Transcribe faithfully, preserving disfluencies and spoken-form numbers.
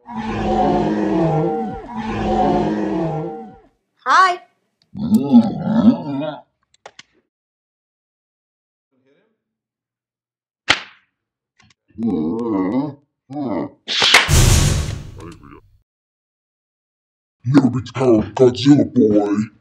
Hi. Never beat the power of Godzilla, boy.